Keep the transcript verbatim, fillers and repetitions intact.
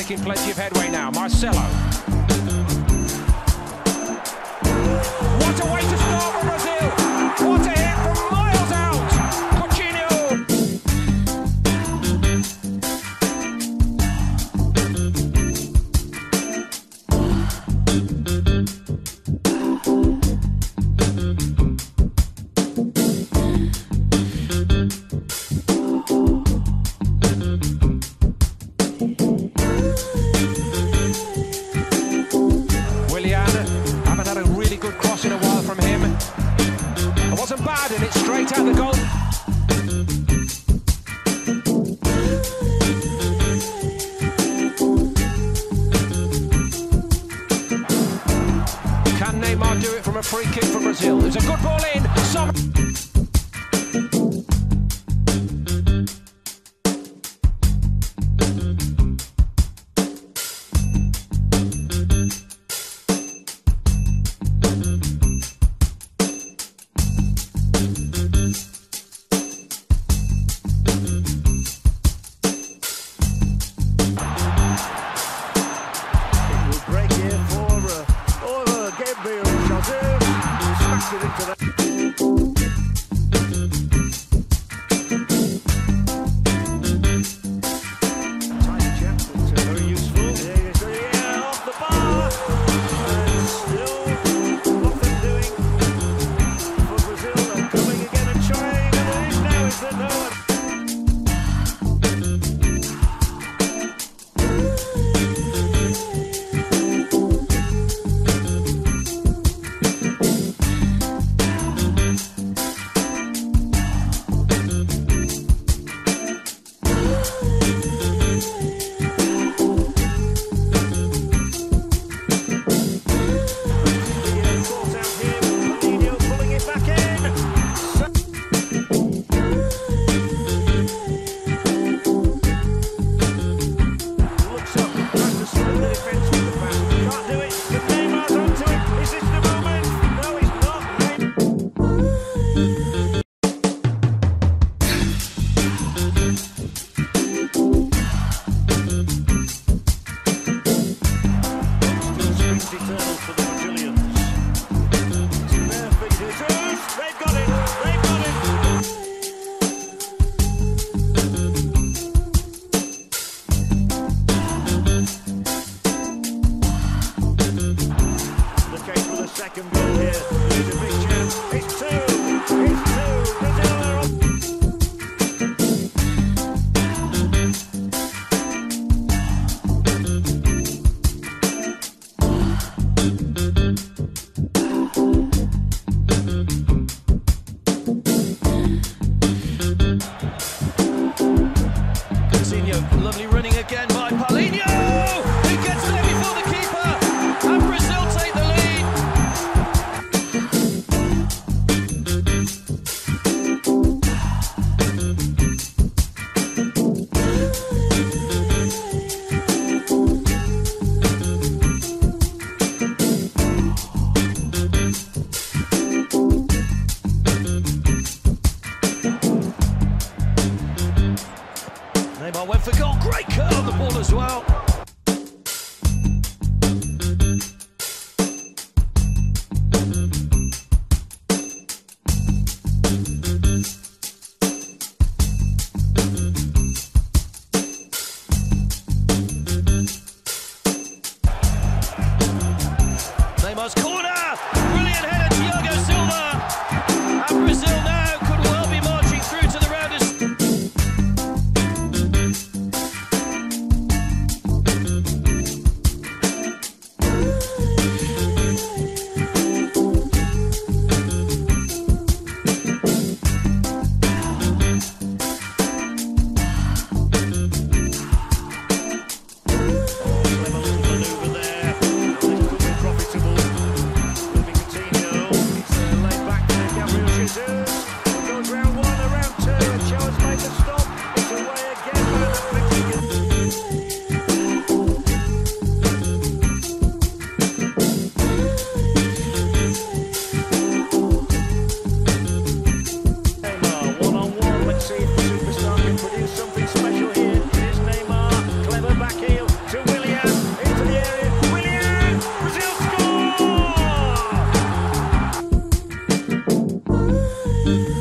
making plenty of headway now. Marcelo. What a way to start for Brazil! What a hit from miles out! Coutinho! Haven't had a really good cross in a while from him. It wasn't bad, and it's straight out the goal. Can Neymar do it from a free kick for Brazil? There's a good ball in. Some lovely running again by Paulinho, who gets there before the keeper, and Brazil take the lead. Neymar went for goal, great curl on the ball as well. Neymar's corner, brilliant header, Thiago Silva, and Brazil now could well be marching through to the round of Bacchi.